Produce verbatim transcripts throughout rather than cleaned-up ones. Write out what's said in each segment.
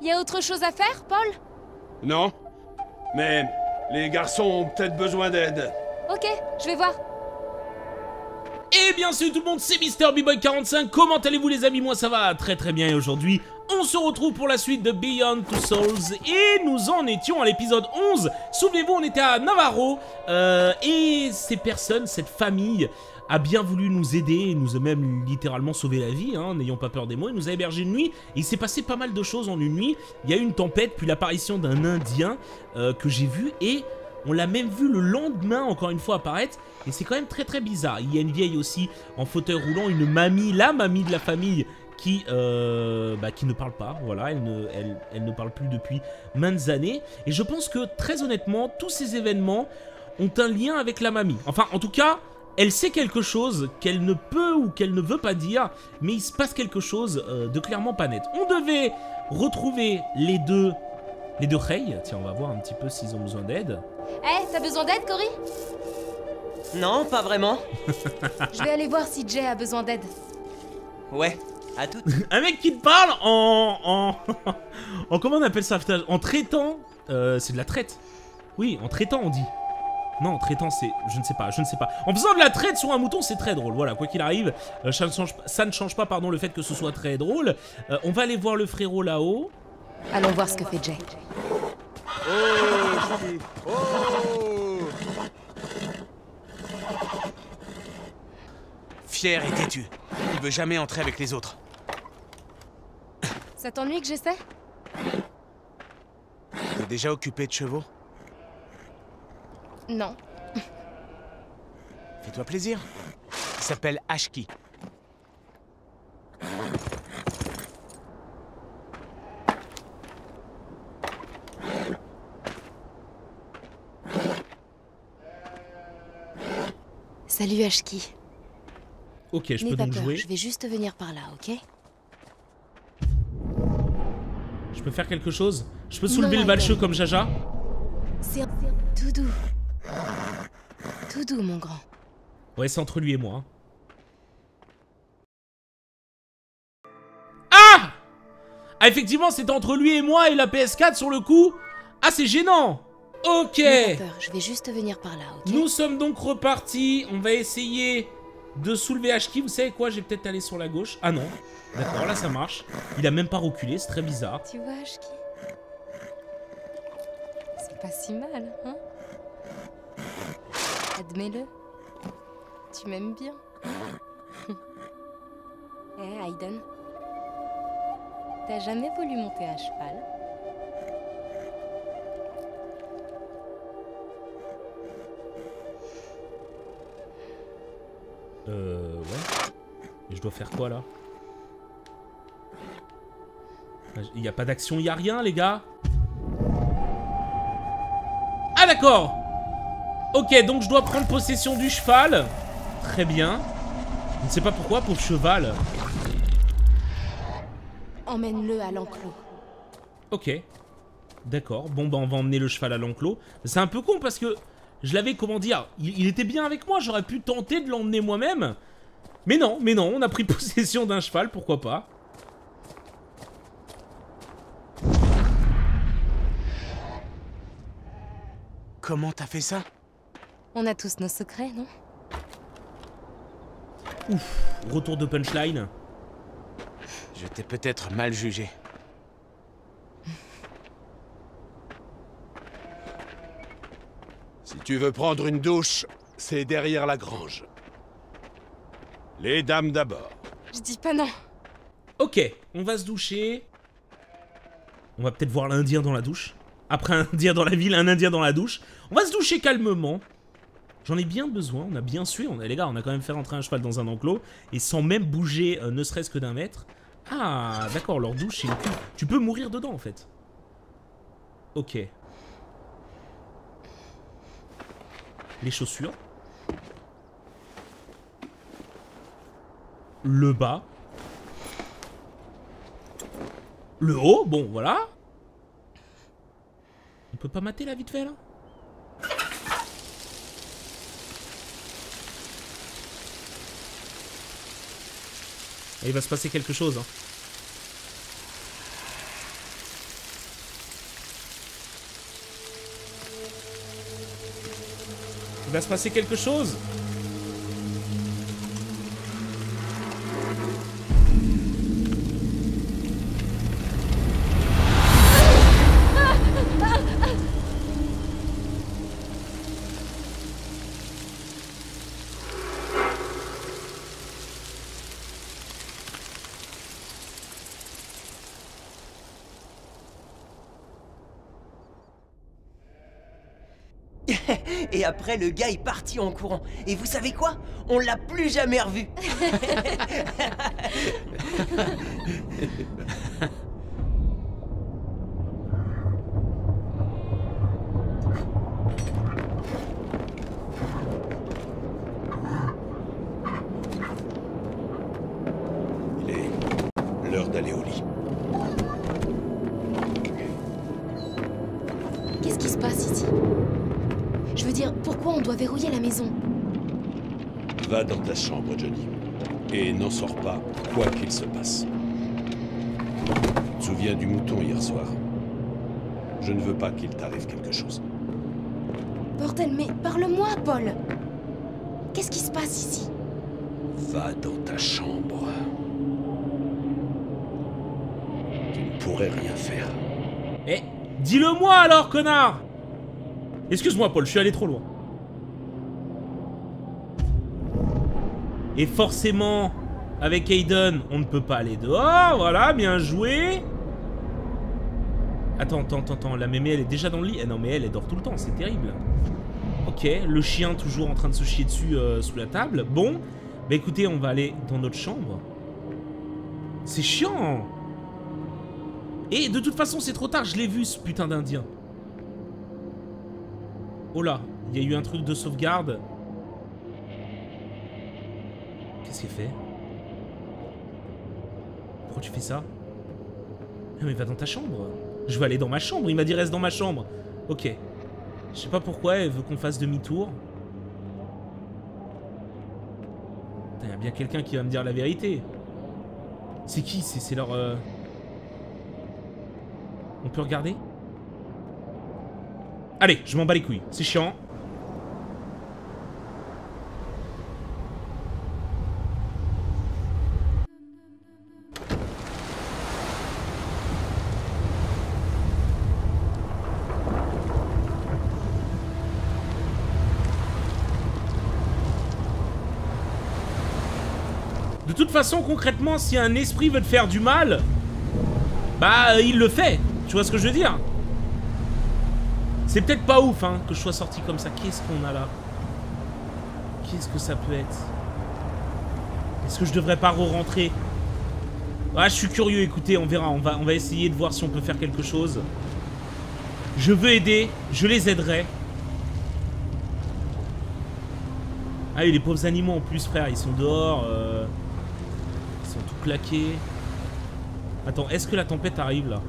Y a autre chose à faire, Paul? Non. Mais les garçons ont peut-être besoin d'aide. Ok, je vais voir. Eh bien salut tout le monde, c'est Mister B Boy quarante-cinq, comment allez-vous les amis? Moi ça va très très bien et aujourd'hui on se retrouve pour la suite de Beyond Two Souls et nous en étions à l'épisode onze. Souvenez-vous, on était à Navarro euh, et ces personnes, cette famille a bien voulu nous aider, nous a même littéralement sauvé la vie, hein, n'ayons pas peur des mots. Il nous a hébergé une nuit et il s'est passé pas mal de choses en une nuit. Il y a eu une tempête puis l'apparition d'un Indien euh, que j'ai vu et on l'a même vu le lendemain encore une fois apparaître. Et c'est quand même très très bizarre. Il y a une vieille aussi en fauteuil roulant, une mamie, la mamie de la famille qui, euh, bah, qui ne parle pas. Voilà, elle ne, elle, elle ne parle plus depuis maintes années. Et je pense que très honnêtement, tous ces événements ont un lien avec la mamie. Enfin, en tout cas, elle sait quelque chose qu'elle ne peut ou qu'elle ne veut pas dire. Mais il se passe quelque chose euh, de clairement pas net. On devait retrouver les deux... Les deux Rey. Tiens, on va voir un petit peu s'ils ont besoin d'aide. Eh, hey, t'as besoin d'aide, Cory? Non, pas vraiment. Je vais aller voir si Jay a besoin d'aide. Ouais, à toutes. Un mec qui te parle en... En, en comment on appelle ça? En traitant... Euh, c'est de la traite. Oui, en traitant on dit. Non, en traitant c'est... Je ne sais pas, je ne sais pas. En faisant de la traite sur un mouton, c'est très drôle. Voilà, quoi qu'il arrive, euh, ça, ne change, ça ne change pas pardon, le fait que ce soit très drôle. Euh, on va aller voir le frérot là-haut. Allons voir ce que fait Jay. Oh, oh. Fier et têtu. Il veut jamais entrer avec les autres. Ça t'ennuie que j'essaie? T'es déjà occupé de chevaux? Non. Fais-toi plaisir. Il s'appelle Ashki. Salut Ashki. Ok, je N'aie peux pas donc peur, jouer. je vais juste venir par là, ok? Je peux faire quelque chose? Je peux soulever Non, le valcheux Aiden. comme Jaja? C'est un... tout doux. Tout doux, mon grand. Ouais, c'est entre lui et moi. Ah! Ah, effectivement, c'est entre lui et moi et la P S quatre sur le coup. Ah, c'est gênant. Ok. N'aie pas peur, je vais juste venir par là, ok? Nous sommes donc repartis. On va essayer de soulever Ashki. Vous savez quoi? Je vais peut-être aller sur la gauche. Ah non. D'accord, là ça marche. Il a même pas reculé, c'est très bizarre. Tu vois, Ashki? C'est pas si mal, hein? Admets-le. Tu m'aimes bien. Eh, hey, Aiden. T'as jamais voulu monter à cheval? Euh... Ouais. Et je dois faire quoi là? Il n'y a pas d'action, il n'y a rien les gars. Ah d'accord. Ok, donc je dois prendre possession du cheval. Très bien. Je ne sais pas pourquoi, pauvre cheval. Emmène-le à l'enclos. Ok. D'accord. Bon bah on va emmener le cheval à l'enclos. C'est un peu con parce que je l'avais, comment dire, il, il était bien avec moi. J'aurais pu tenter de l'emmener moi-même. Mais non, mais non, on a pris possession d'un cheval, pourquoi pas. Comment t'as fait ça? On a tous nos secrets, non? Ouf, retour de punchline. Je t'ai peut-être mal jugé. Si tu veux prendre une douche, c'est derrière la grange. Les dames d'abord. Je dis pas non. Ok, on va se doucher. On va peut-être voir l'Indien dans la douche. Après un Indien dans la ville, un Indien dans la douche. On va se doucher calmement. J'en ai bien besoin, on a bien su. On a, les gars, on a quand même fait rentrer un cheval dans un enclos. Et sans même bouger, euh, ne serait-ce que d'un mètre. Ah, d'accord, leur douche, c'est une cuve. Tu peux mourir dedans, en fait. Ok. Les chaussures. Le bas. Le haut, bon, voilà. On peut pas mater la vite fait, là? Il va se passer quelque chose, hein. va se passer quelque chose. Et après, le gars est parti en courant. Et vous savez quoi? On l'a plus jamais revu. Il est l'heure d'aller au lit. Qu'est-ce qui se passe ici? Je veux dire, pourquoi on doit verrouiller la maison? Va dans ta chambre, Johnny. Et n'en sors pas, quoi qu'il se passe. Tu te souviens du mouton hier soir? Je ne veux pas qu'il t'arrive quelque chose. Bordel, mais parle-moi, Paul. Qu'est-ce qui se passe ici? Va dans ta chambre. Tu ne pourrais rien faire. Eh, dis-le-moi alors, connard! Excuse-moi, Paul, je suis allé trop loin. Et forcément, avec Aiden, on ne peut pas aller dehors. Voilà, bien joué. Attends, attends, attends, attends. La mémé, elle est déjà dans le lit. Eh non, mais elle, elle dort tout le temps, c'est terrible. Ok, le chien toujours en train de se chier dessus euh, sous la table. Bon, bah écoutez, on va aller dans notre chambre. C'est chiant. Et de toute façon, c'est trop tard, je l'ai vu, ce putain d'Indien. Oh là, il y a eu un truc de sauvegarde. Qu'est-ce qu'il fait? Pourquoi tu fais ça? Non mais va dans ta chambre. Je veux aller dans ma chambre, il m'a dit reste dans ma chambre. Ok. Je sais pas pourquoi elle veut qu'on fasse demi-tour. Il y a bien quelqu'un qui va me dire la vérité. C'est qui? C'est leur... Euh... On peut regarder? Allez, je m'en bats les couilles, c'est chiant. De toute façon, concrètement, si un esprit veut te faire du mal, bah, il le fait. Tu vois ce que je veux dire? C'est peut-être pas ouf, hein, que je sois sorti comme ça. Qu'est-ce qu'on a là? Qu'est-ce que ça peut être? Est-ce que je devrais pas re-rentrer? Ah, je suis curieux, écoutez, on verra. On va, on va essayer de voir si on peut faire quelque chose. Je veux aider, je les aiderai. Ah oui, les pauvres animaux en plus, frère, ils sont dehors. Euh... Ils sont tout claqués. Attends, est-ce que la tempête arrive là?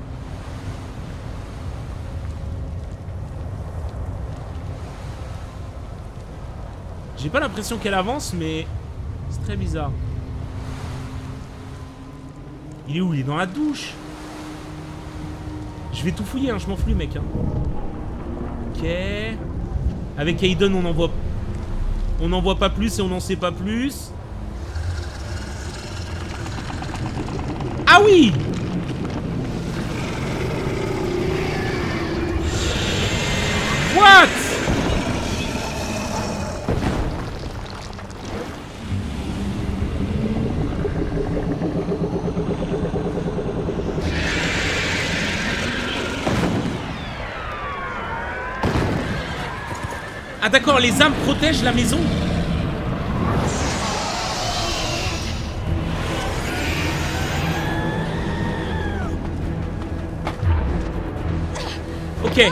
J'ai pas l'impression qu'elle avance, mais c'est très bizarre. Il est où? Il est dans la douche. Je vais tout fouiller, hein, je m'en fous, mec. Hein. Ok. Avec Aiden, on n'en voit... On n'en voit pas plus et on n'en sait pas plus. Ah oui! What? Ah d'accord, les âmes protègent la maison. Ok.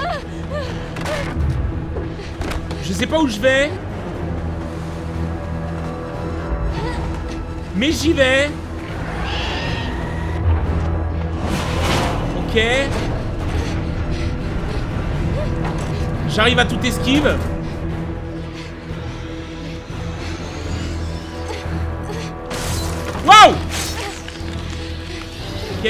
Je sais pas où je vais. Mais j'y vais. Ok. J'arrive à tout esquive. Wow! Ok.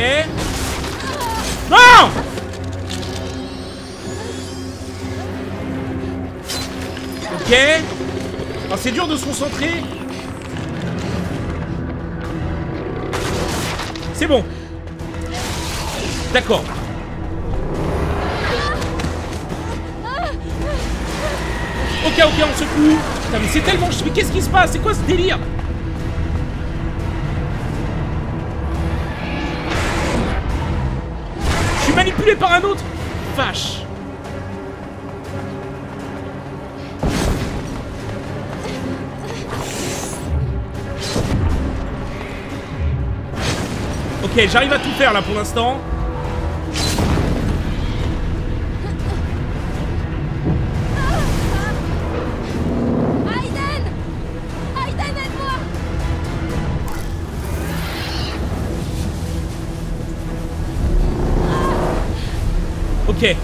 Non! Ok. Ok. Oh, c'est dur de se concentrer. C'est bon. D'accord. Ok, ok, on secoue. Putain, mais c'est tellement... Mais qu'est-ce qui se passe? C'est quoi ce délire? Je suis manipulé par un autre. Vache. Ok, j'arrive à tout faire là pour l'instant. Aiden! Aiden, aide-moi! Ok.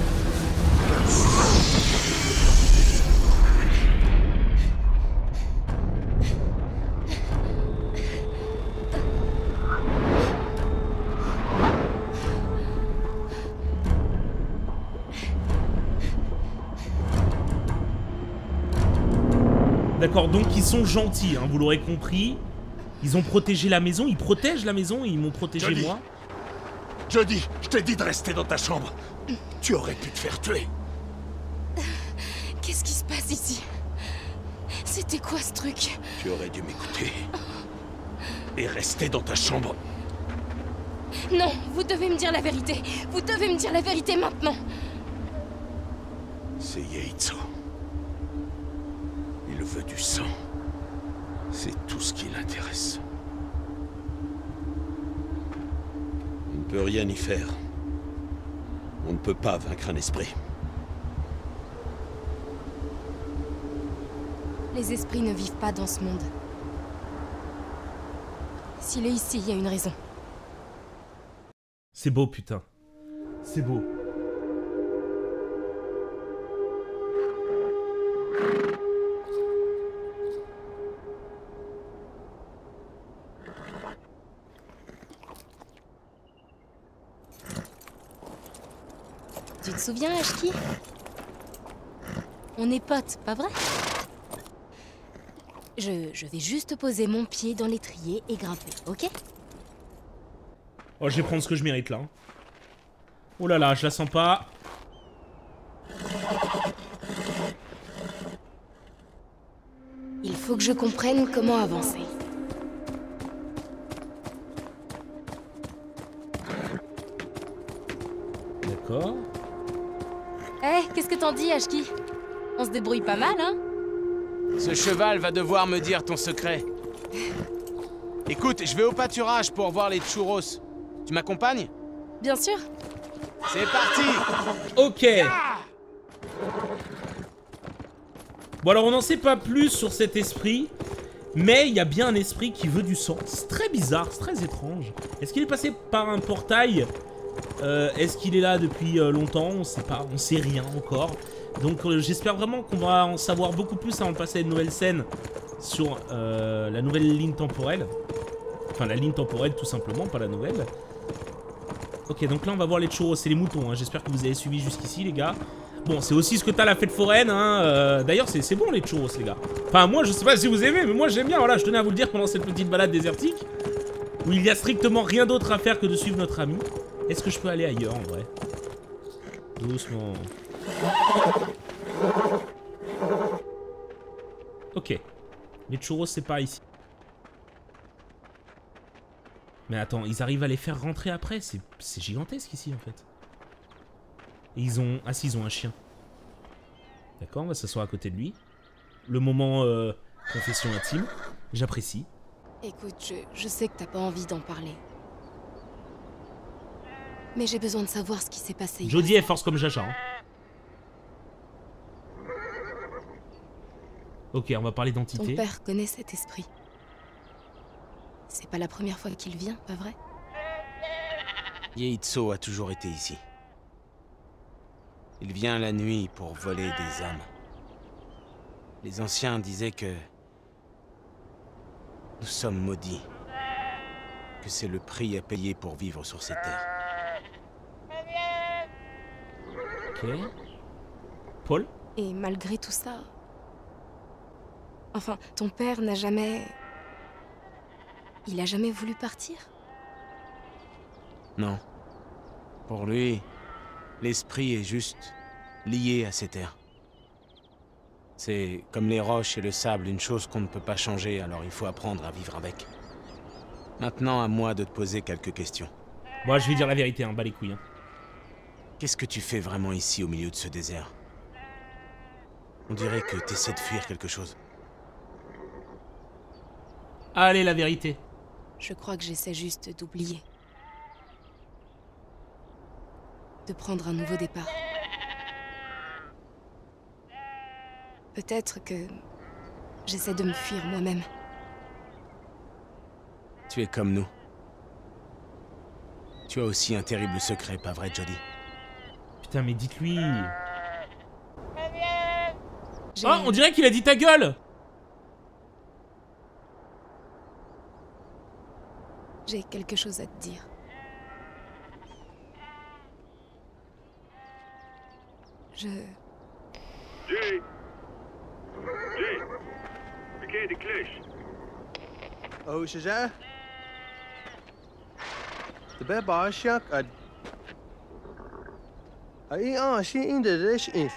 D'accord, donc ils sont gentils, hein, vous l'aurez compris. Ils ont protégé la maison, ils protègent la maison et ils m'ont protégé Jodie. moi. Jodie, je t'ai dit de rester dans ta chambre. Tu aurais pu te faire tuer. Qu'est-ce qui se passe ici? C'était quoi ce truc? Tu aurais dû m'écouter. Et rester dans ta chambre. Non, vous devez me dire la vérité. Vous devez me dire la vérité maintenant. C'est Yaitso. Il veut du sang. C'est tout ce qui l'intéresse. On ne peut rien y faire. On ne peut pas vaincre un esprit. Les esprits ne vivent pas dans ce monde. S'il est ici, il y a une raison. C'est beau, putain. C'est beau. Tu te souviens, Ashki? On est potes, pas vrai? Je, je vais juste poser mon pied dans l'étrier et grimper, ok? Oh, je vais prendre ce que je mérite là. Oh là là, je la sens pas. Il faut que je comprenne comment avancer. D'accord. Eh, qu'est-ce que t'en dis, Ashki? On se débrouille pas mal, hein? Ce cheval va devoir me dire ton secret. Écoute, je vais au pâturage pour voir les churros. Tu m'accompagnes? Bien sûr. C'est parti! Ok. Bon, alors on n'en sait pas plus sur cet esprit. Mais il y a bien un esprit qui veut du sang. C'est très bizarre, c'est très étrange. Est-ce qu'il est passé par un portail? euh, Est-ce qu'il est là depuis euh, longtemps? On sait pas, on sait rien encore. Donc euh, j'espère vraiment qu'on va en savoir beaucoup plus avant de passer à une nouvelle scène sur euh, la nouvelle ligne temporelle. Enfin la ligne temporelle tout simplement, pas la nouvelle. Ok, donc là on va voir les churros, c'est les moutons, hein. J'espère que vous avez suivi jusqu'ici les gars. Bon, c'est aussi ce que t'as la fête foraine, hein. euh, D'ailleurs c'est bon les churros les gars. Enfin moi je sais pas si vous aimez, mais moi j'aime bien, voilà, je tenais à vous le dire pendant cette petite balade désertique où il y a strictement rien d'autre à faire que de suivre notre ami. Est-ce que je peux aller ailleurs en vrai? Doucement. Ok. Les churros c'est pas ici. Mais attends, ils arrivent à les faire rentrer après? C'est gigantesque ici en fait. Et ils ont... Ah si, ils ont un chien. D'accord, on va s'asseoir à côté de lui. Le moment euh, confession intime. J'apprécie. Écoute, je, je sais que t'as pas envie d'en parler. Mais j'ai besoin de savoir ce qui s'est passé. Jodie est force comme Jaja. Hein. Ok, on va parler Ton d'entité. père connaît cet esprit. C'est pas la première fois qu'il vient, pas vrai? Yaitso a toujours été ici. Il vient la nuit pour voler des âmes. Les anciens disaient que... nous sommes maudits. Que c'est le prix à payer pour vivre sur ces terres. Ok. Paul? Et malgré tout ça, Enfin, ton père n'a jamais... Il a jamais voulu partir? Non. Pour lui, l'esprit est juste lié à ces terres. C'est comme les roches et le sable, une chose qu'on ne peut pas changer, alors il faut apprendre à vivre avec. Maintenant, à moi de te poser quelques questions. Moi, je vais dire la vérité, hein, bas les couilles. Hein. Qu'est-ce que tu fais vraiment ici, au milieu de ce désert? On dirait que t'essaies de fuir quelque chose. Allez, la vérité. Je crois que j'essaie juste d'oublier. De prendre un nouveau départ. Peut-être que j'essaie de me fuir moi-même. Tu es comme nous. Tu as aussi un terrible secret, pas vrai, Jodie? Putain, mais dites-lui. J'ai- Oh, on dirait qu'il a dit ta gueule. J'ai quelque chose à te dire. Je... Jay! Jay! Verkeerde klus. Oh, شجاع تبع بعشق قد أي آه شيء إنت ليش إنت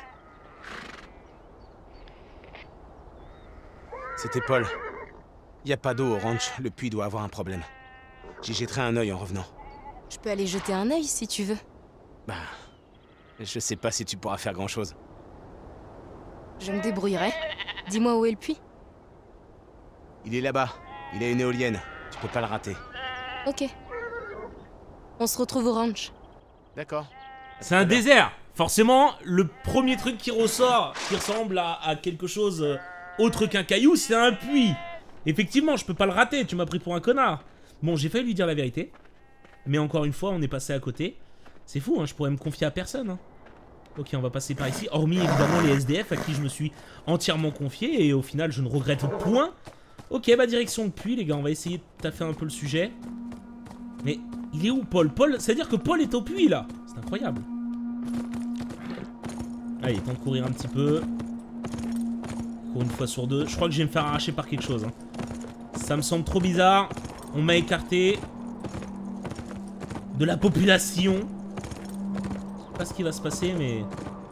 C'était Paul. Y a pas d'eau au ranch, le puits doit avoir un problème. J'y jetterai un œil en revenant. Je peux aller jeter un œil si tu veux. Bah... Je sais pas si tu pourras faire grand-chose. Je me débrouillerai. Dis-moi où est le puits. Il est là-bas. Il a une éolienne. Tu peux pas le rater. Ok. On se retrouve au ranch. D'accord. C'est un désert. Forcément, le premier truc qui ressort, qui ressemble à, à quelque chose euh, autre qu'un caillou, c'est un puits. Effectivement, je peux pas le rater. Tu m'as pris pour un connard. Bon, j'ai failli lui dire la vérité. Mais encore une fois, on est passé à côté. C'est fou, hein, je pourrais me confier à personne. Hein. Ok, on va passer par ici. Hormis évidemment les S D F à qui je me suis entièrement confié. Et au final, je ne regrette point. Ok, bah direction le puits, les gars. On va essayer de taffer un peu le sujet. Mais il est où, Paul? Paul, c'est-à-dire que Paul est au puits, là. C'est incroyable. Allez, temps de courir un petit peu. Cours une fois sur deux. Je crois que je vais me faire arracher par quelque chose. Hein. Ça me semble trop bizarre. On m'a écarté de la population. Je sais pas ce qui va se passer, mais...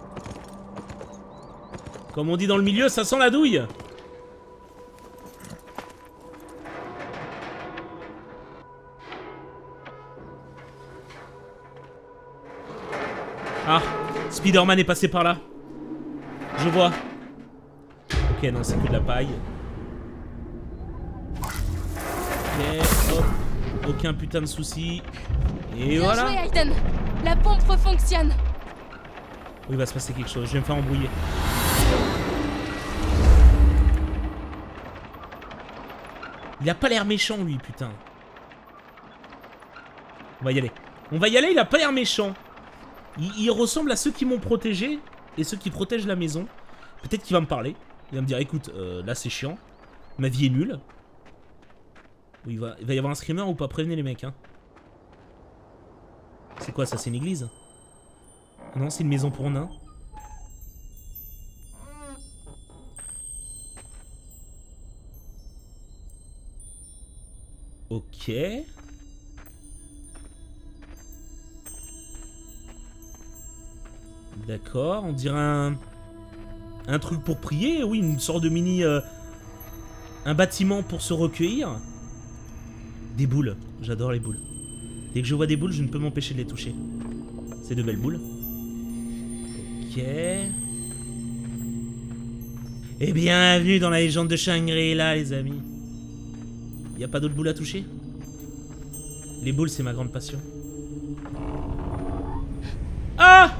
Comme on dit dans le milieu, ça sent la douille. Ah, Spider-Man est passé par là. Je vois. Ok, non, c'est que de la paille. Ok, hop. Aucun putain de souci. Et Bien voilà. joué, Aiden. La pompe refonctionne. Oui, il va se passer quelque chose. Je vais me faire embrouiller. Il a pas l'air méchant, lui, putain. On va y aller. On va y aller, il a pas l'air méchant. Il, il ressemble à ceux qui m'ont protégé et ceux qui protègent la maison. Peut-être qu'il va me parler. Il va me dire, écoute, euh, là c'est chiant. Ma vie est nulle. Oui, il va, il va y avoir un screamer ou pas? Prévenez les mecs, hein. C'est quoi ça? C'est une église? Non, c'est une maison pour nains. Ok. D'accord, on dirait un... Un truc pour prier, oui, une sorte de mini... Euh, un bâtiment pour se recueillir. Des boules, j'adore les boules. Dès que je vois des boules, je ne peux m'empêcher de les toucher. C'est de belles boules. Ok. Et bienvenue dans la légende de Shangri-La, les amis. Y a pas d'autres boules à toucher? Les boules, c'est ma grande passion. Ah!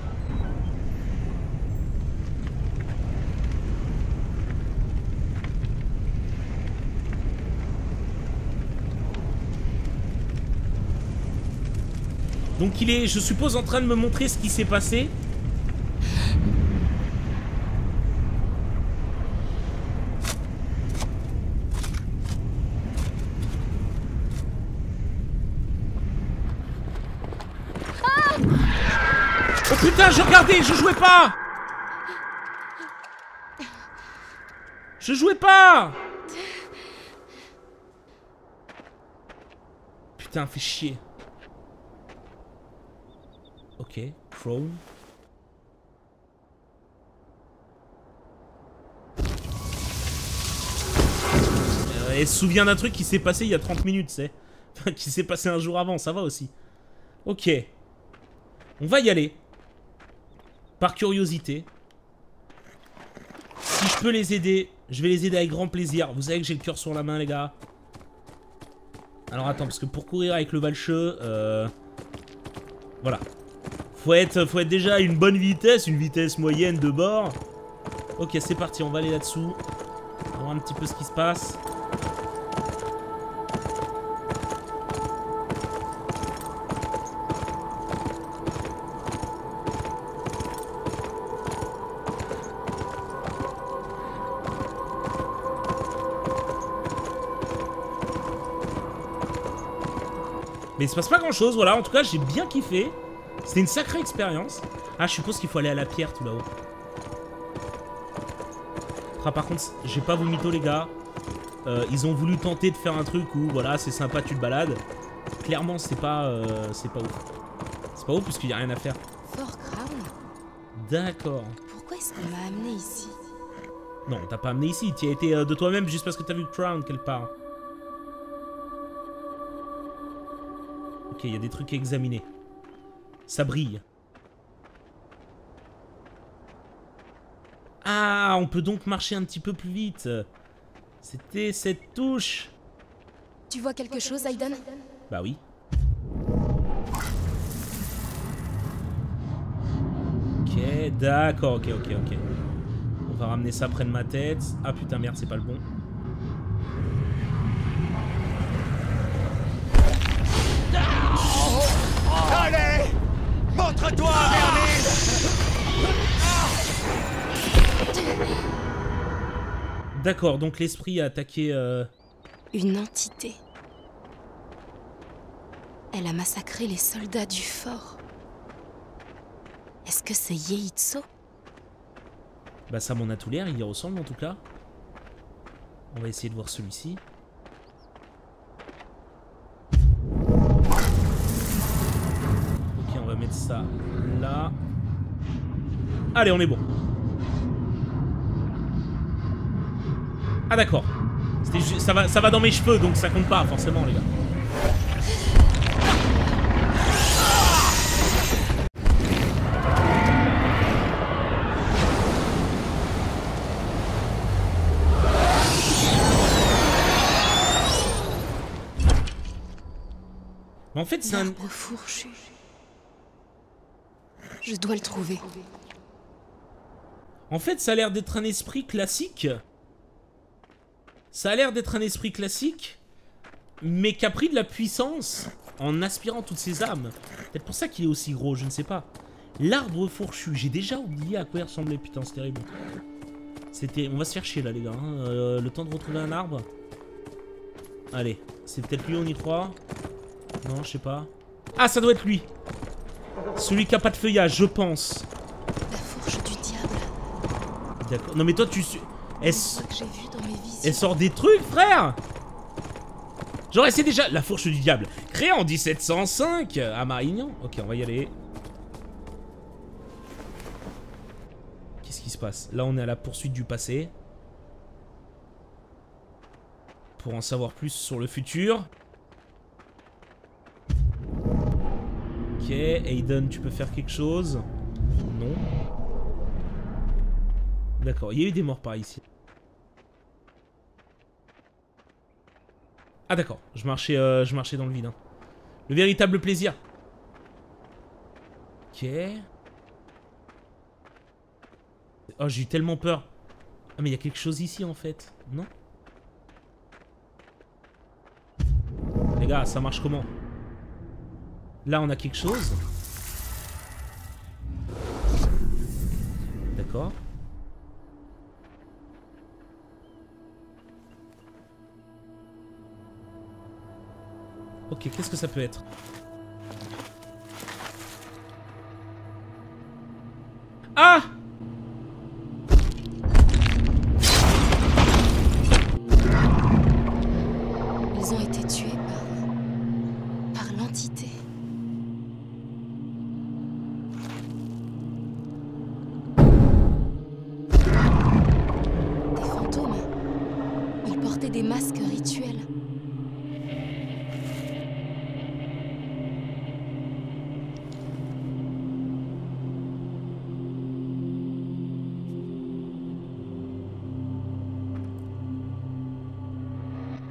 Donc il est, je suppose, en train de me montrer ce qui s'est passé. Ah! Oh putain, je regardais, je jouais pas. Je jouais pas. Putain, fais chier. Ok, Chrome. Euh, elle se souvient d'un truc qui s'est passé il y a trente minutes, c'est. Enfin, qui s'est passé un jour avant, ça va aussi. Ok. On va y aller. Par curiosité. Si je peux les aider, je vais les aider avec grand plaisir. Vous savez que j'ai le cœur sur la main, les gars. Alors attends, parce que pour courir avec le valcheux, euh... voilà. Faut être, faut être déjà à une bonne vitesse, une vitesse moyenne de bord. Ok, c'est parti, on va aller là-dessous. On va voir un petit peu ce qui se passe. Mais il se passe pas grand chose, voilà, en tout cas j'ai bien kiffé. C'était une sacrée expérience. Ah, je suppose qu'il faut aller à la pierre tout là-haut. Ah, par contre, j'ai pas vous mytho les gars. Euh, ils ont voulu tenter de faire un truc où, voilà, c'est sympa, tu te balades. Clairement, c'est pas, euh, c'est pas ouf. C'est pas ouf puisqu'il y a rien à faire. Fort Crown. D'accord. Pourquoi est-ce qu'on m'a amené ici? Non, t'as pas amené ici. Tu as été euh, de toi-même juste parce que t'as vu Crown quelque part. Ok, il y a des trucs à examiner. Ça brille. Ah, on peut donc marcher un petit peu plus vite. C'était cette touche. Tu vois quelque chose, Aiden? Bah oui. Ok, d'accord, ok, ok, ok. On va ramener ça près de ma tête. Ah putain, merde, c'est pas le bon. Allez! Montre-toi, Merlin! D'accord, donc l'esprit a attaqué... Euh... Une entité. Elle a massacré les soldats du fort. Est-ce que c'est Yeitso? Bah ça m'en a tout l'air, il y ressemble en tout cas. On va essayer de voir celui-ci. Ok, on va mettre ça là. Allez, on est bon. Ah d'accord. Ça va, ça va dans mes cheveux, donc ça compte pas forcément les gars. Mais en fait c'est un... L'arbre fourchu. Je dois le trouver. En fait ça a l'air d'être un esprit classique. Ça a l'air d'être un esprit classique, mais qui a pris de la puissance en aspirant toutes ses âmes. Peut-être pour ça qu'il est aussi gros, je ne sais pas. L'arbre fourchu, j'ai déjà oublié à quoi il ressemblait, putain c'est terrible. C'était... On va se faire chier là les gars, hein. euh, le temps de retrouver un arbre. Allez, c'est peut-être lui, on y croit. Non, je sais pas. Ah, ça doit être lui. Celui qui a pas de feuillage, je pense. La fourche du diable. D'accord. Non mais toi tu... Elle, que j'ai vu dans mes visions. Elle sort des trucs, frère. Genre, c'est déjà la fourche du diable. Créée en mille sept cent cinq à Marignan. Ok, on va y aller. Qu'est-ce qui se passe? Là, on est à la poursuite du passé. Pour en savoir plus sur le futur. Ok, Aiden, tu peux faire quelque chose? Non. D'accord, il y a eu des morts par ici. Ah d'accord, je marchais, euh, je marchais dans le vide. Hein. Le véritable plaisir. Ok. Oh, j'ai eu tellement peur. Ah mais il y a quelque chose ici en fait, non? Les gars, ça marche comment? Là on a quelque chose. D'accord. Ok, qu'est-ce que ça peut être? Ah!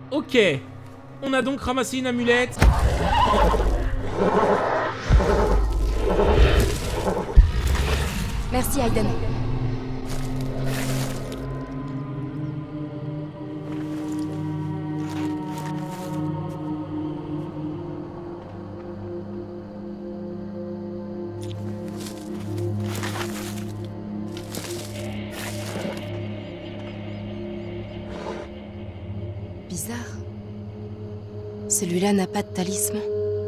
Ok. On a donc ramassé une amulette. Merci, Aiden. Bizarre. Celui-là n'a pas de talisman.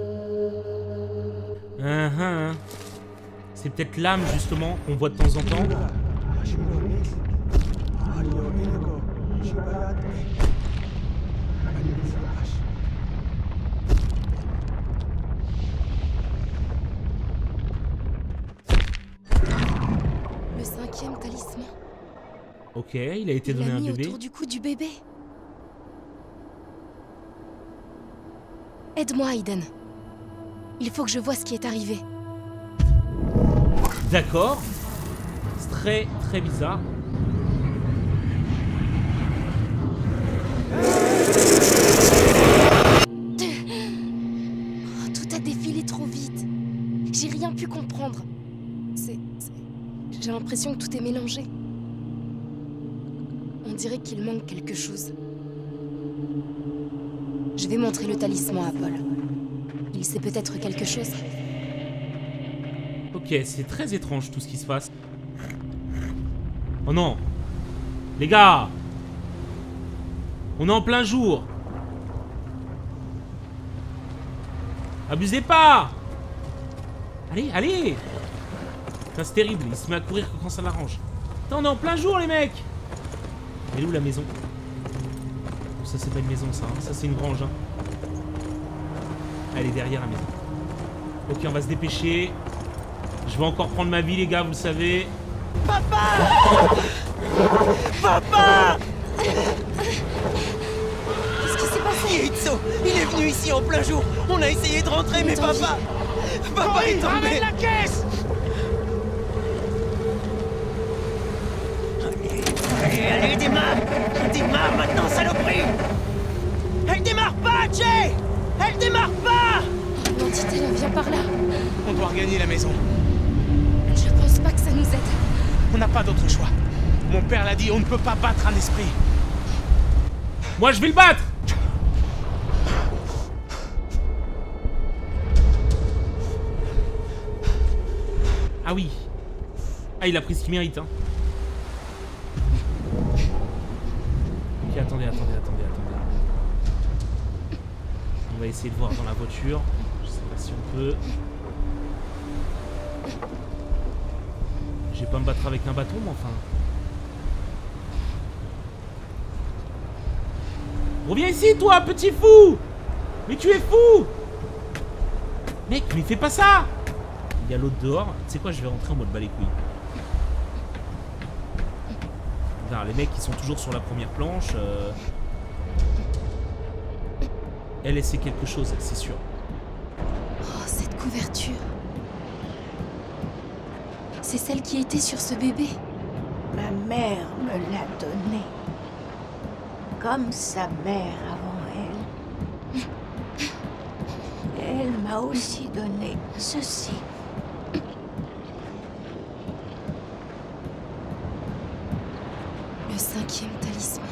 Uh -huh. C'est peut-être l'âme, justement, qu'on voit de temps en temps. Le cinquième talisman. Ok, il a été Il donné l'a à un mis bébé. autour du cou du bébé. Aide-moi, Aiden. Il faut que je vois ce qui est arrivé. D'accord. C'est très, très bizarre. Oh, tout a défilé trop vite. J'ai rien pu comprendre. C'est... c'est- J'ai l'impression que tout est mélangé. On dirait qu'il manque quelque chose. Je vais montrer le talisman à Paul. Il sait peut-être quelque chose. Ok, c'est très étrange tout ce qui se passe. Oh non. Les gars. On est en plein jour. Abusez pas. Allez, allez. Putain, c'est terrible. Il se met à courir que quand ça l'arrange. Putain, on est en plein jour, les mecs. Elle est où la maison? Ça, c'est pas une maison, ça. Hein. Ça, c'est une grange. Hein. Elle est derrière la maison. Ok, on va se dépêcher. Je vais encore prendre ma vie, les gars, vous le savez. Papa! Papa! Qu'est-ce qui s'est passé? Itzo, il est venu ici en plein jour. On a essayé de rentrer, mais Attendez. papa... Papa est tombé. Ramène la caisse! Allez, allez, démarre! Démarre maintenant, saloperie! Elle démarre pas, Jay! Elle démarre pas! L'entité, elle vient par là. On doit regagner la maison. Je pense pas que ça nous aide. On n'a pas d'autre choix. Mon père l'a dit, on ne peut pas battre un esprit. Moi, je vais le battre. Ah oui. Ah, il a pris ce qu'il mérite, hein. Ok, attendez, attendez, attendez, attendez. On va essayer de voir dans la voiture. Je sais pas si on peut. Je vais pas me battre avec un bâton, mais enfin. Reviens ici, toi, petit fou! Mais tu es fou! Mec, mais fais pas ça! Il y a l'autre dehors. Tu sais quoi, je vais rentrer en mode bas les couilles. Putain, les mecs, ils sont toujours sur la première planche. Euh... Elle essaie quelque chose, c'est sûr. Oh, cette couverture. C'est celle qui était sur ce bébé. Ma mère me l'a donnée. Comme sa mère avant elle. Elle m'a aussi donné ceci. Le cinquième talisman.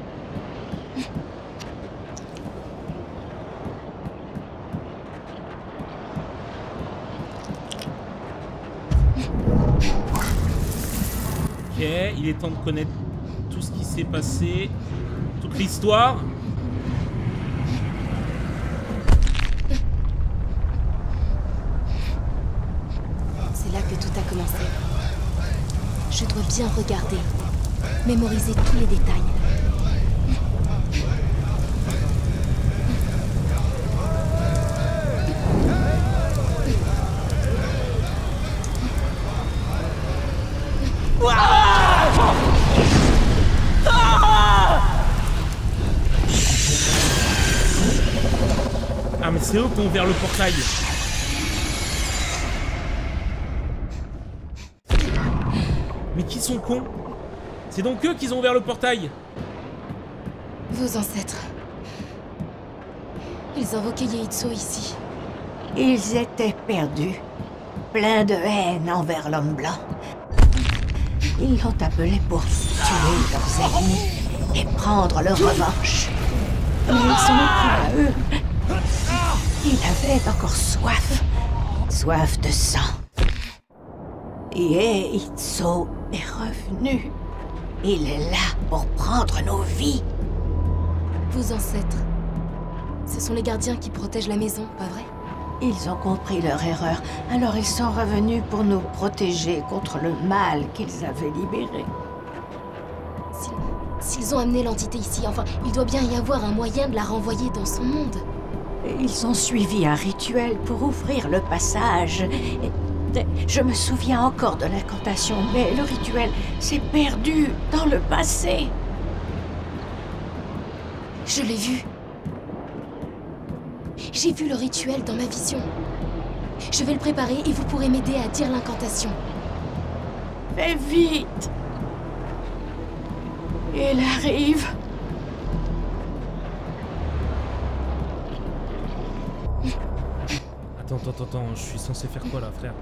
Ok, il est temps de connaître tout ce qui s'est passé, toute l'histoire. C'est là que tout a commencé. Je dois bien regarder, mémoriser tous les détails. Ah mais c'est eux qui ont ouvert le portail. Mais qui sont cons? C'est donc eux qui ont ouvert le portail. Vos ancêtres. Ils invoquaient Yeitso ici. Ils étaient perdus, pleins de haine envers l'homme blanc. Ils l'ont appelé pour tuer leurs ennemis et prendre leur revanche. Et ils sont pris à eux. Il avait encore soif, soif de sang. Yeitso est revenu. Il est là pour prendre nos vies. Vos ancêtres, ce sont les gardiens qui protègent la maison, pas vrai? Ils ont compris leur erreur, alors ils sont revenus pour nous protéger contre le mal qu'ils avaient libéré. S'ils ont amené l'entité ici, enfin, il doit bien y avoir un moyen de la renvoyer dans son monde. Et ils ont suivi un rituel pour ouvrir le passage. Et je me souviens encore de l'incantation, mais le rituel s'est perdu dans le passé. Je l'ai vu. J'ai vu le rituel dans ma vision. Je vais le préparer et vous pourrez m'aider à dire l'incantation. Fais vite! Il arrive. Attends, attends, attends, je suis censé faire quoi là, frère?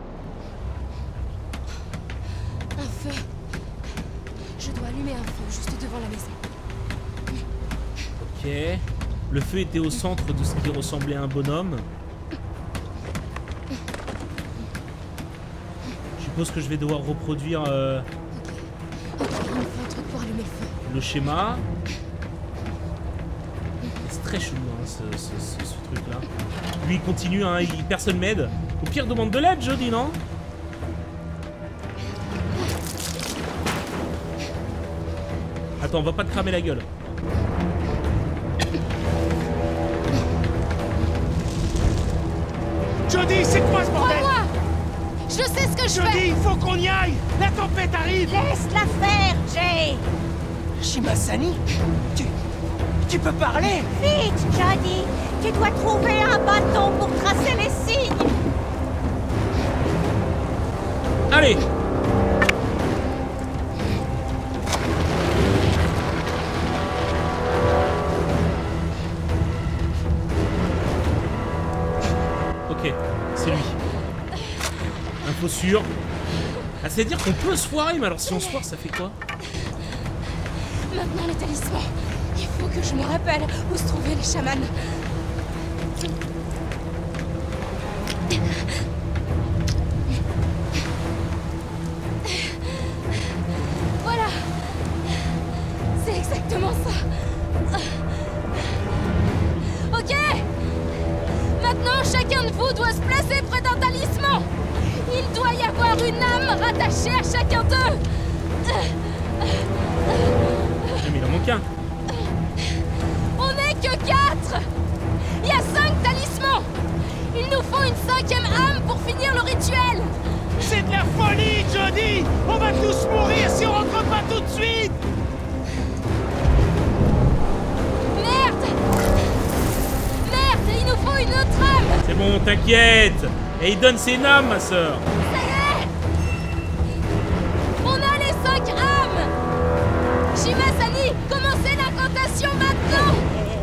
Un feu. Je dois allumer un feu juste devant la maison. Ok. Le feu était au centre de ce qui ressemblait à un bonhomme. Je suppose que je vais devoir reproduire euh, Ok, il me faut un truc pour allumer le feu. le schéma. C'est très chelou hein, ce, ce, ce, ce truc là. Lui il continue, hein, il, personne m'aide. Au pire demande de l'aide, Jodie, non? Attends, on va pas te cramer la gueule. Jodie, c'est quoi ce bordel? Crois-moi! Je sais ce que je Jodie, fais! il faut qu'on y aille! La tempête arrive! Laisse-la faire, Jay! Shimasani? Tu... Tu peux parler? Vite, Jodie! Tu dois trouver un bâton pour tracer les signes! Allez! Ok, c'est lui. Info sûre. Ah, c'est-à-dire qu'on peut se foirer, mais alors si on se foire, ça fait quoi? Maintenant le talisman. Il faut que je me rappelle où se trouvaient les chamans. Voilà. C'est exactement ça. Ok. Maintenant, chacun de vous doit se placer près d'un talisman. Il doit y avoir une âme rattachée à chacun d'eux. Mais il en manque un. On n'est que quatre. Il y a cinq talismans. Il nous faut une cinquième âme pour finir le rituel. C'est de la folie, Jodie! On va tous mourir si on rentre pas tout de suite! Merde. Merde, il nous faut une autre âme. C'est bon, t'inquiète. Et il donne ses âmes, ma soeur. Ça y est. On a les cinq âmes. Shimasani, commencez l'incantation maintenant.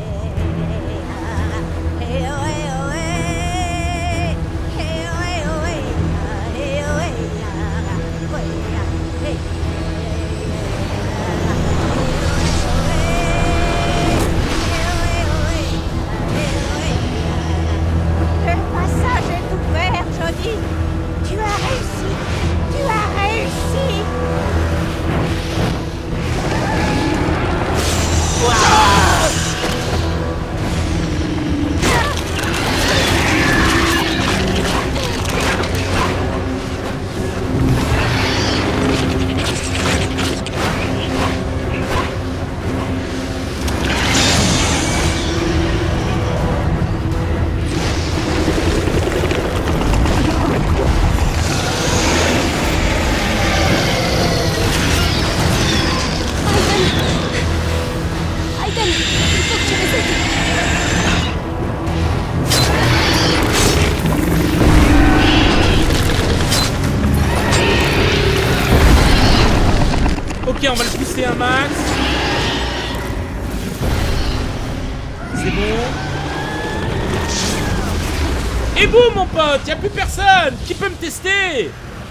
Le passage est ouvert, Jodie! Tu as réussi! Tu as réussi! Aiden, il faut que tu les aides. Ok, on va le pousser un max. C'est bon. Et boum mon pote, y a plus personne. Qui peut me tester?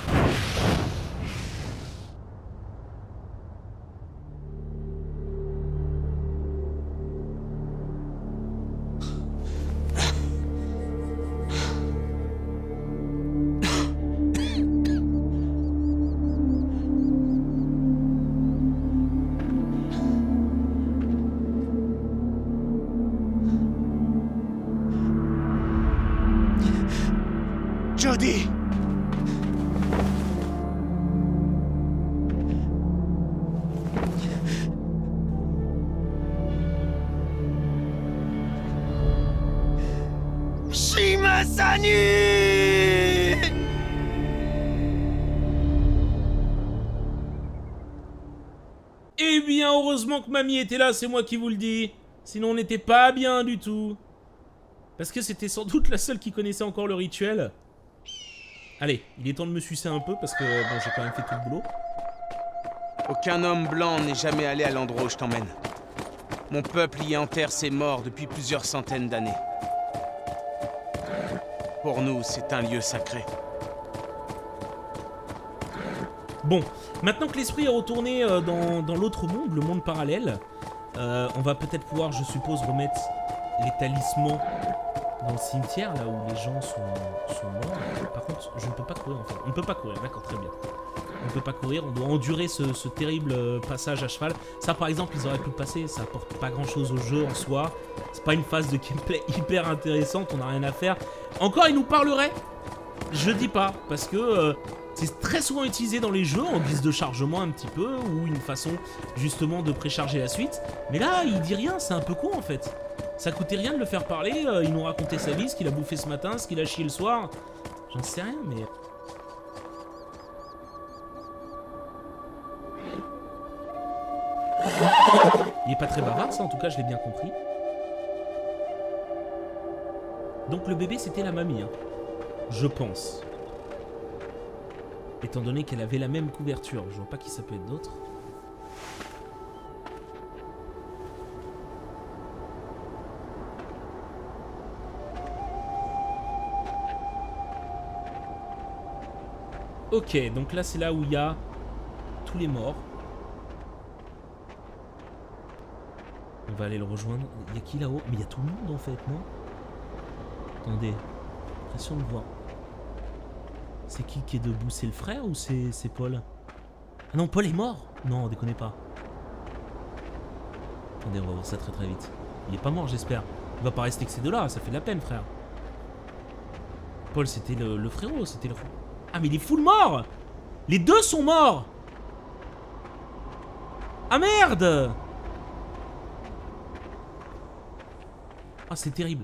Jodie! Shimasani! Eh bien, heureusement que mamie était là, c'est moi qui vous le dis. Sinon, on n'était pas bien du tout. Parce que c'était sans doute la seule qui connaissait encore le rituel. Allez, il est temps de me sucer un peu parce que bon, j'ai quand même fait tout le boulot. Aucun homme blanc n'est jamais allé à l'endroit où je t'emmène. Mon peuple y enterre ses morts depuis plusieurs centaines d'années. Pour nous, c'est un lieu sacré. Bon, maintenant que l'esprit est retourné euh, dans, dans l'autre monde, le monde parallèle, euh, on va peut-être pouvoir, je suppose, remettre les talismans dans le cimetière, là où les gens sont, sont morts. Par contre, je ne peux pas courir, enfin. On ne peut pas courir, d'accord, très bien. On ne peut pas courir, on doit endurer ce, ce terrible passage à cheval. Ça, par exemple, ils auraient pu le passer, ça apporte pas grand-chose au jeu en soi. C'est pas une phase de gameplay hyper intéressante, on n'a rien à faire. Encore, ils nous parleraient. Je dis pas, parce que euh, c'est très souvent utilisé dans les jeux, en guise de chargement un petit peu, ou une façon, justement, de précharger la suite. Mais là, il dit rien, c'est un peu con, en fait. Ça coûtait rien de le faire parler, euh, il nous racontait sa vie, ce qu'il a bouffé ce matin, ce qu'il a chié le soir. J'en sais rien, mais... Il est pas très bavard, ça, en tout cas, je l'ai bien compris. Donc le bébé, c'était la mamie, hein. Je pense. Étant donné qu'elle avait la même couverture, je vois pas qui ça peut être d'autre. Ok, donc là c'est là où il y a tous les morts. On va aller le rejoindre. Il y a qui là-haut? Mais il y a tout le monde en fait, non? Attendez, impression de voir. C'est qui qui est debout? C'est le frère ou c'est Paul? Ah non, Paul est mort. Non, déconnez pas. Attendez, on va voir ça très très vite. Il est pas mort, j'espère. Il va pas rester que ces deux-là, ça fait de la peine, frère. Paul, c'était le, le frérot, c'était le... Ah, mais il est full mort! Les deux sont morts! Ah merde! Ah, c'est terrible.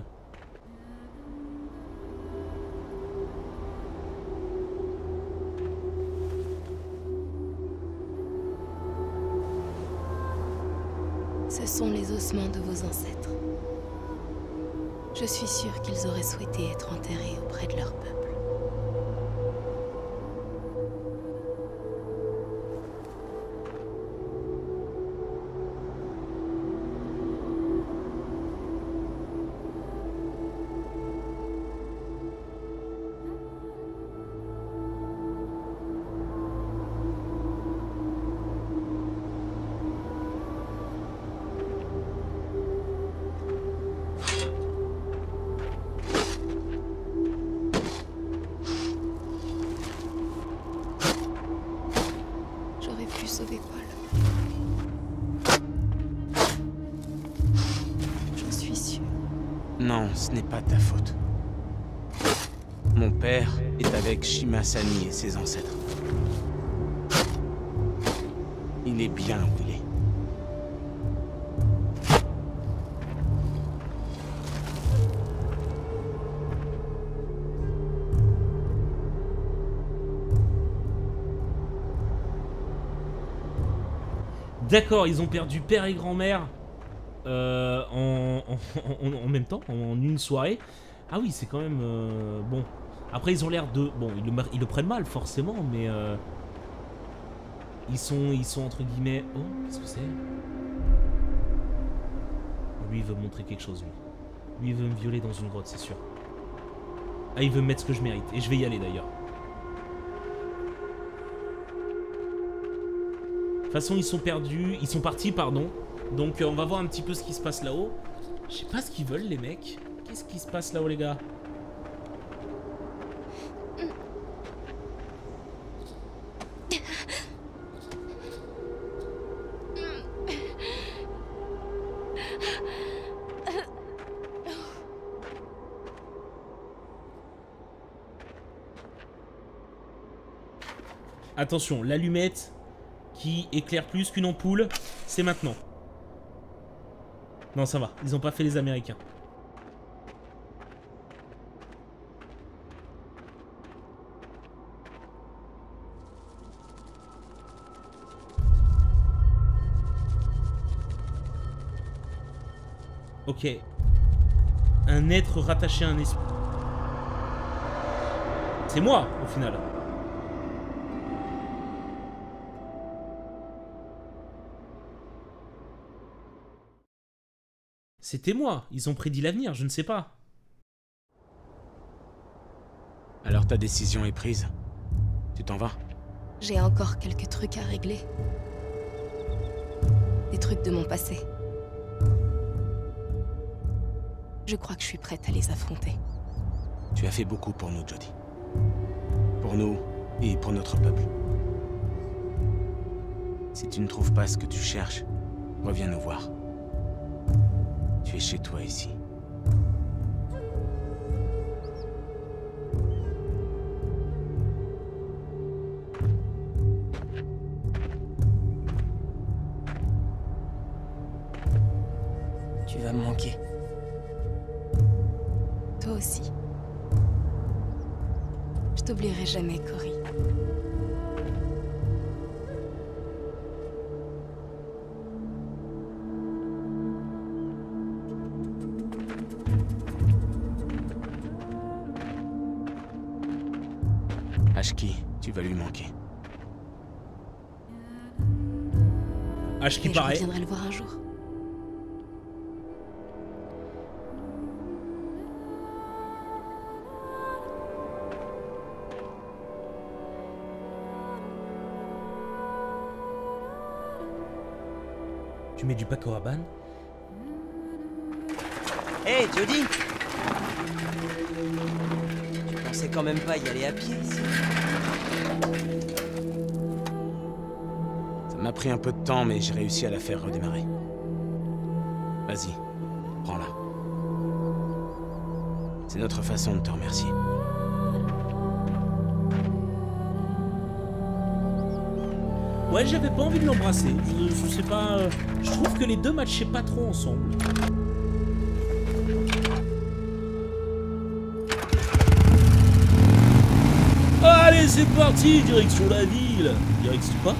Ce sont les ossements de vos ancêtres. Je suis sûre qu'ils auraient souhaité être enterrés auprès de leur peuple. Sauver Paul. J'en suis sûre. Non, ce n'est pas ta faute. Mon père est avec Shimasani et ses ancêtres. Il est bien où il est. D'accord, ils ont perdu père et grand-mère euh, en, en, en, en même temps, en une soirée. Ah oui, c'est quand même... Euh, bon. Après, ils ont l'air de... Bon, ils le, ils le prennent mal, forcément, mais... Euh, ils sont, ils sont entre guillemets... Oh, qu'est-ce que c'est? Lui, il veut montrer quelque chose, lui. Lui, il veut me violer dans une grotte, c'est sûr. Ah, il veut me mettre ce que je mérite. Et je vais y aller d'ailleurs. De toute façon, ils sont perdus. Ils sont partis, pardon. Donc, euh, on va voir un petit peu ce qui se passe là-haut. Je sais pas ce qu'ils veulent, les mecs. Qu'est-ce qui se passe là-haut, les gars? Attention, l'allumette qui éclaire plus qu'une ampoule, c'est maintenant. Non, ça va, ils ont pas fait les Américains. Ok. Un être rattaché à un esprit. C'est moi, au final. C'était moi. Ils ont prédit l'avenir, je ne sais pas. Alors ta décision est prise. Tu t'en vas? J'ai encore quelques trucs à régler. Des trucs de mon passé. Je crois que je suis prête à les affronter. Tu as fait beaucoup pour nous, Jodie. Pour nous et pour notre peuple. Si tu ne trouves pas ce que tu cherches, reviens nous voir. Tu es chez toi ici. Tu vas me manquer. Toi aussi. Je t'oublierai jamais, Cory. Ashki, tu vas lui manquer. Ashki Et paraît. je reviendrai le voir un jour. Tu mets du Paco Rabanne? Hé, hey, Jodie! Tu pensais quand même pas y aller à pied ici? Ça m'a pris un peu de temps, mais j'ai réussi à la faire redémarrer. Vas-y, prends-la. C'est notre façon de te remercier. Ouais, j'avais pas envie de l'embrasser. Je, je sais pas. euh, je trouve que les deux matchaient pas trop ensemble. Allez, c'est parti, direction la ville. Direction quoi?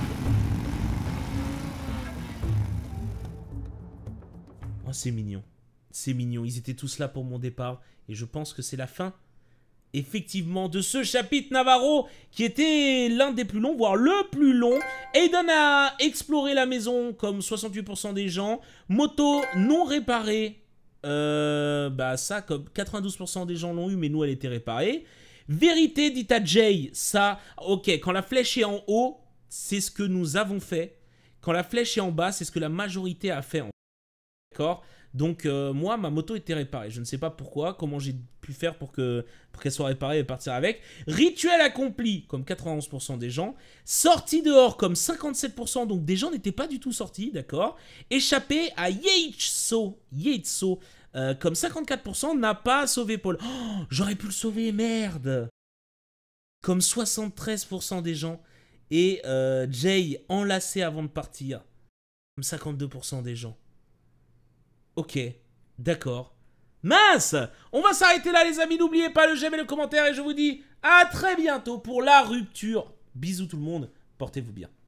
Oh, c'est mignon. C'est mignon. Ils étaient tous là pour mon départ. Et je pense que c'est la fin, effectivement, de ce chapitre Navarro, qui était l'un des plus longs, voire le plus long. Aiden a exploré la maison, comme soixante-huit pour cent des gens. Moto non réparée. Euh, bah ça, comme quatre-vingt-douze pour cent des gens l'ont eu, mais nous, elle était réparée. Vérité dit à Jay, ça, ok, quand la flèche est en haut, c'est ce que nous avons fait. Quand la flèche est en bas, c'est ce que la majorité a fait. D'accord? Donc euh, moi, ma moto était réparée. Je ne sais pas pourquoi, comment j'ai pu faire pour que pour qu'elle soit réparée et partir avec. Rituel accompli, comme quatre-vingt-onze pour cent des gens. Sorti dehors, comme cinquante-sept pour cent. Donc des gens n'étaient pas du tout sortis, d'accord? Échappé à Yeitso, Yeitso, euh, comme cinquante-quatre pour cent n'a pas sauvé Paul. Oh, j'aurais pu le sauver, merde! Comme soixante-treize pour cent des gens. Et euh, Jay enlacé avant de partir, comme cinquante-deux pour cent des gens. Ok, d'accord. Mince! On va s'arrêter là, les amis. N'oubliez pas le j'aime et le commentaire. Et je vous dis à très bientôt pour la rupture. Bisous tout le monde. Portez-vous bien.